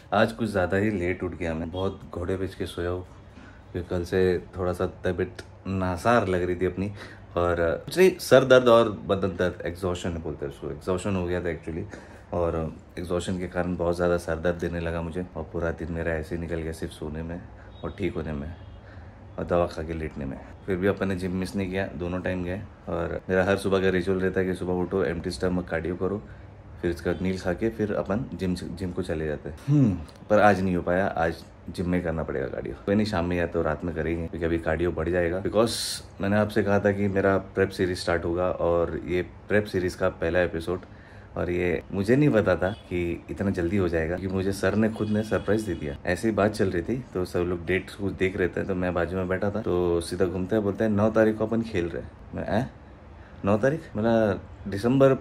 आज कुछ ज़्यादा ही लेट उठ गया मैं, बहुत घोड़े बेच के सोया हूँ क्योंकि कल से थोड़ा सा तबीयत नासार लग रही थी अपनी, और एक्चुअली सर दर्द और बदन दर्द, एग्जॉशन बोलते हैं उसको, एग्जॉशन हो गया था एक्चुअली, और एग्जॉशन के कारण बहुत ज़्यादा सर दर्द देने लगा मुझे, और पूरा दिन मेरा ऐसे ही निकल गया सिर्फ सोने में और ठीक होने में और दवा खा के लेटने में। फिर भी अपन ने जिम मिस नहीं किया, दोनों टाइम गए, और मेरा हर सुबह का रिचुअल रहता है कि सुबह उठो, एम्प्टी स्टमक कार्डियो करो, फिर इसका मील खा के फिर अपन जिम को चले जाते हैं। पर आज नहीं हो पाया, आज जिम में करना पड़ेगा कार्डियो। कोई नहीं, शाम में या तो रात में करेंगे क्योंकि अभी कार्डियो बढ़ जाएगा। बिकॉज मैंने आपसे कहा था कि मेरा प्रेप सीरीज स्टार्ट होगा, और ये प्रेप सीरीज का पहला एपिसोड, और ये मुझे नहीं पता था कि इतना जल्दी हो जाएगा, क्योंकि मुझे सर ने खुद ने सरप्राइज दे दिया। ऐसी ही बात चल रही थी तो सब लोग डेट कुछ देख रहे थे, तो मैं बाजू में बैठा था, तो सीधा घूमते हैं, बोलते हैं 9 तारीख को अपन खेल रहे हैं। मैं 9 तारीख, मतलब दिसंबर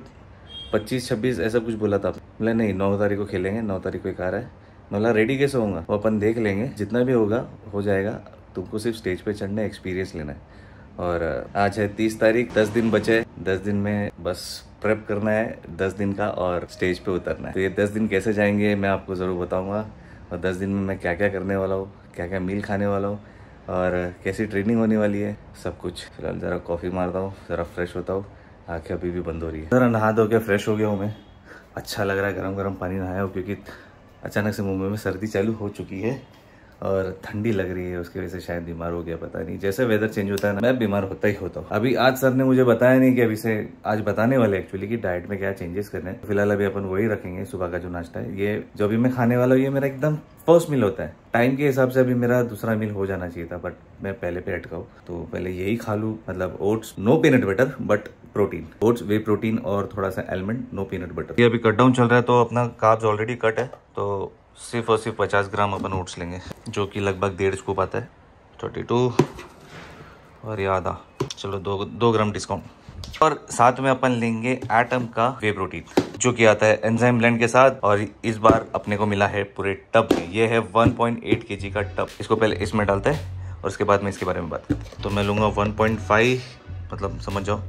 25-26 ऐसा कुछ बोला था। मतलब नहीं, 9 तारीख को खेलेंगे, 9 तारीख को एक आ रहा है। मतलब रेडी कैसे होगा वो अपन देख लेंगे, जितना भी होगा हो जाएगा, तुमको सिर्फ स्टेज पे चढ़ना है, एक्सपीरियंस लेना है। और आज है 30 तारीख, 10 दिन बचे, 10 दिन में बस प्रेप करना है 10 दिन का और स्टेज पे उतरना है। तो ये 10 दिन कैसे जाएंगे मैं आपको ज़रूर बताऊंगा, और 10 दिन में मैं क्या क्या करने वाला हूँ, क्या क्या मील खाने वाला हूँ, और कैसी ट्रेनिंग होने वाली है, सब कुछ। फिलहाल ज़रा कॉफ़ी मारता हूँ, ज़रा फ्रेश होता हूँ, आँखें अभी भी बंद हो रही है। ज़रा नहा धो के फ्रेश हो गया हूँ मैं, अच्छा लग रहा है, गरम गरम पानी नहाया हूँ, क्योंकि अचानक से मुंबई में सर्दी चालू हो चुकी है और ठंडी लग रही है, उसकी वजह से शायद बीमार हो गया, पता नहीं। जैसे वेदर चेंज होता है ना, मैं बीमार होता ही होता हूँ। अभी आज सर ने मुझे बताया नहीं कि अभी से आज बताने वाले एक्चुअली कि डाइट में क्या चेंजेस करने हैं। फिलहाल अभी अपन वही रखेंगे, सुबह का जो नाश्ता है, ये जो भी मैं खाने वाला हूँ, ये मेरा एकदम फर्स्ट मील होता है। टाइम के हिसाब से अभी मेरा दूसरा मील हो जाना चाहिए था, बट मैं पहले पे अटका हूँ, तो पहले यही खा लूँ। मतलब oats, no peanut butter but protein, oats whey protein और थोड़ा सा एलमंड, नो पीनट बटर। ये अभी कट डाउन चल रहा है, तो अपना कार्ब्स ऑलरेडी कट है, तो सिर्फ और सिर्फ 50 ग्राम अपन ओट्स लेंगे, जो कि लगभग 1.5 स्कूप आता है, 32 और ये आधा, चलो 2 ग्राम डिस्काउंट। और साथ में अपन लेंगे एटम का वे प्रोटीन, जो कि आता है एंजाइम ब्लेंड के साथ, और इस बार अपने को मिला है पूरे टब में। ये है 1.8 kg का टब। इसको पहले इसमें डालते हैं और उसके बाद में इसके बारे में बात करते हैं। तो मैं लूँगा 1.5, मतलब समझ जाओ,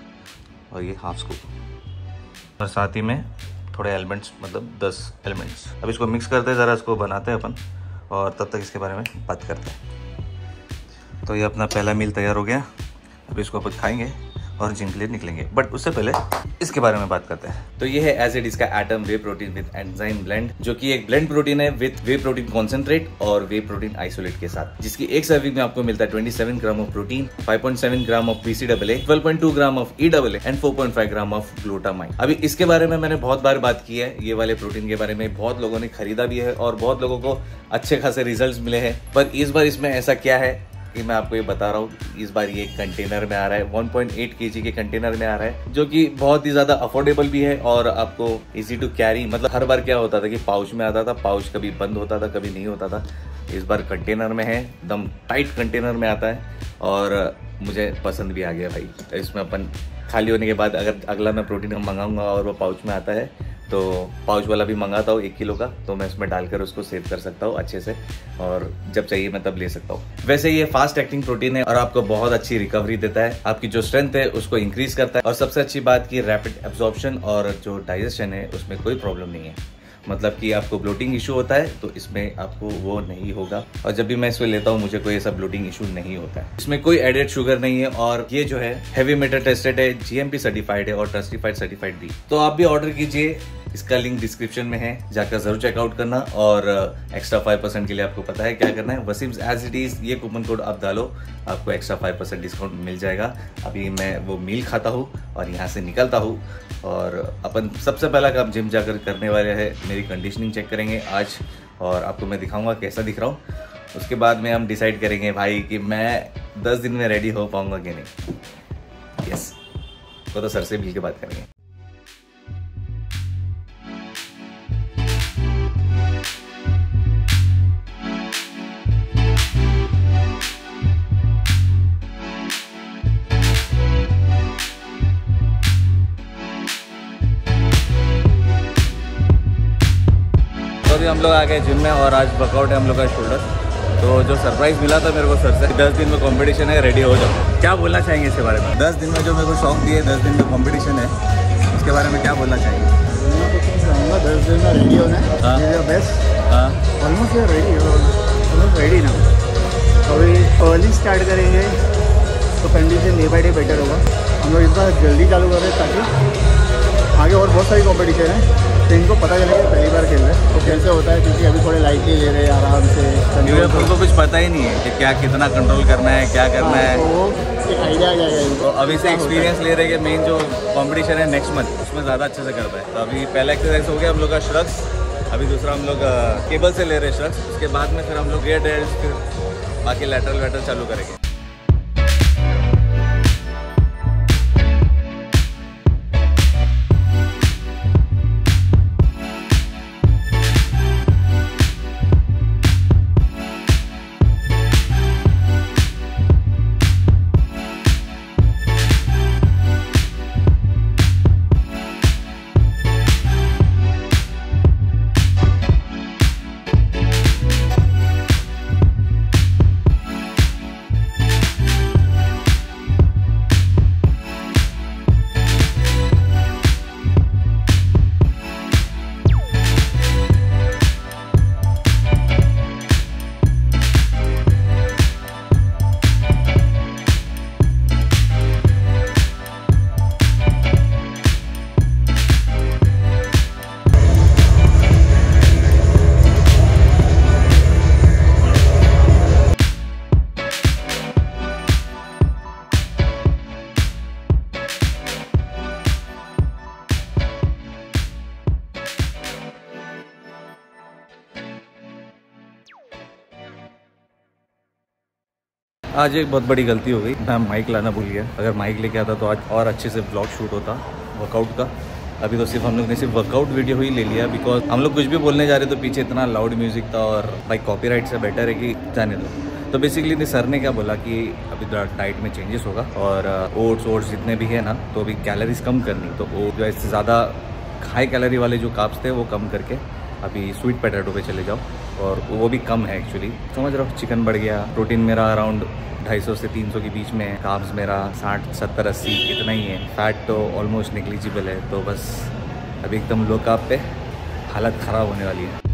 और ये हाफ स्कूप, और साथ ही में थोड़े एलिमेंट्स, मतलब 10 एलिमेंट्स। अब इसको मिक्स करते हैं, ज़रा इसको बनाते हैं अपन, और तब तक इसके बारे में बात करते हैं। तो ये अपना पहला मील तैयार हो गया, अब इसको अपन खाएंगे और जिम के लिए निकलेंगे, बट उससे पहले इसके बारे में बात करते हैं। तो ये है एज इट इज का Atom whey protein with enzyme blend, जो कि एक ब्लेंड प्रोटीन है विद वे प्रोटीन कॉन्सेंट्रेट और वे प्रोटीन आइसोलेट के साथ, जिसकी एक सर्विंग में आपको मिलता है 27 gram of protein, 5.7 gram of BCAA, 12.2 gram of EAA and 4.5 gram of glutamine. अभी इसके बारे में मैंने बहुत बार बात की है, ये वाले प्रोटीन के बारे में बहुत लोगों ने खरीदा भी है और बहुत लोगों को अच्छे खासे रिजल्ट मिले हैं। पर इस बार इसमें ऐसा क्या है कि मैं आपको ये बता रहा हूँ। इस बार ये कंटेनर में आ रहा है, 1.8 kg के कंटेनर में आ रहा है, जो कि बहुत ही ज्यादा अफोर्डेबल भी है और आपको इजी टू कैरी। मतलब हर बार क्या होता था कि पाउच में आता था, पाउच कभी बंद होता था, कभी नहीं होता था। इस बार कंटेनर में है, एकदम टाइट कंटेनर में आता है, और मुझे पसंद भी आ गया भाई। इसमें अपन खाली होने के बाद अगर अगला मैं प्रोटीन मंगाऊंगा और वो पाउच में आता है, तो पाउच वाला भी मंगाता हूँ 1 किलो का, तो मैं इसमें डालकर उसको सेव कर सकता हूँ अच्छे से, और जब चाहिए मैं तब ले सकता हूँ। वैसे ये फास्ट एक्टिंग प्रोटीन है और आपको बहुत अच्छी रिकवरी देता है, आपकी जो स्ट्रेंथ है उसको इंक्रीज करता है, और सबसे अच्छी बात की रैपिड एब्जॉर्प्शन और जो डाइजेशन है उसमें कोई प्रॉब्लम नहीं है। मतलब कि आपको ब्लोटिंग इशू होता है तो इसमें आपको वो नहीं होगा, और जब भी मैं इसको लेता हूँ मुझे कोई ऐसा ब्लोटिंग इशू नहीं होता है। इसमें कोई एडेड शुगर नहीं है, और ये जो है हेवी मेटल टेस्टेड है, GMP सर्टिफाइड है और ट्रस्टिफाइड सर्टिफाइड भी। तो आप भी ऑर्डर कीजिए, इसका लिंक डिस्क्रिप्शन में है, जाकर जरूर चेकआउट करना। और एक्स्ट्रा 5% के लिए आपको पता है क्या करना है, वसीम्स एज इट इज, ये कूपन कोड आप डालो, आपको एक्स्ट्रा 5% डिस्काउंट मिल जाएगा। अभी मैं वो मील खाता हूँ और यहाँ से निकलता हूँ, और अपन सबसे पहला काम जिम जाकर करने वाले हैं, मेरी कंडीशनिंग चेक करेंगे आज, और आपको मैं दिखाऊंगा कैसा दिख रहा हूँ। उसके बाद में हम डिसाइड करेंगे भाई कि मैं 10 दिन में रेडी हो पाऊंगा कि नहीं। यस, तो सर से मिल के बात करेंगे। तो हम लोग आ गए जिम में, और आज वर्कआउट है हम लोग का शोल्डर। तो जो सरप्राइज मिला था मेरे को सर से, 10 दिन में कंपटीशन है, रेडी हो जाओ। क्या बोलना चाहेंगे इसके बारे में? 10 दिन में जो मेरे को शौक दिए, 10 दिन में कंपटीशन है, उसके बारे में क्या बोलना चाहेंगे? 10 दिन में रेडी होना है, best almost ready almost ready ना। अभी अर्ली स्टार्ट करेंगे तो condition day by day better होगा। हम लोग इस बार जल्दी चालू कर रहे हैं ताकि आगे और बहुत सारी कॉम्पिटिशन है तो इनको पता चले कि पहली बार खेल रहे हैं तो कैसे होता है, क्योंकि अभी थोड़े लाइटली ले रहे हैं आराम से। उनको कुछ पता ही नहीं है कि क्या कितना कंट्रोल करना है, क्या करना है, तो वो एक आइडिया आ जाएगा इनको। तो अभी से एक्सपीरियंस ले रहे हैं कि मेन जो कंपटीशन है नेक्स्ट मंथ उसमें ज़्यादा अच्छे से कर पाए। तो अभी पहला एक्सरसाइज हो गया हम लोग का श्रग्स, अभी दूसरा हम लोग केबल से ले रहे हैं श्रग्स, उसके बाद में फिर हम लोग रियर डेल्स, फिर बाकी लैटरल चालू करेंगे। आज एक बहुत बड़ी गलती हो गई, मैं माइक लाना भूल गया। अगर माइक लेके आता तो आज और अच्छे से ब्लॉग शूट होता वर्कआउट का। अभी तो सिर्फ हम लोग ने सिर्फ वर्कआउट वीडियो ही ले लिया, बिकॉज हम लोग कुछ भी बोलने जा रहे तो पीछे इतना लाउड म्यूजिक था और भाई कॉपीराइट से बेटर है कि जाने दो। तो बेसिकली सर ने क्या बोला कि अभी डाइट में चेंजेस होगा और ओट्स जितने भी है ना तो अभी कैलोरीज कम करनी, तो वो जो इससे ज़्यादा हाई कैलोरी वाले जो कार्ब्स थे वो कम करके अभी स्वीट पोटैटो पे चले जाओ, और वो भी कम है एक्चुअली। समझ रहे हो, चिकन बढ़ गया, प्रोटीन मेरा अराउंड 250 से 300 के बीच में है, कार्ब्स मेरा 60 70 80 इतना ही है, फैट तो ऑलमोस्ट नेग्लिजिबल है। तो बस अभी एकदम लो कार्ब पे हालत ख़राब होने वाली है।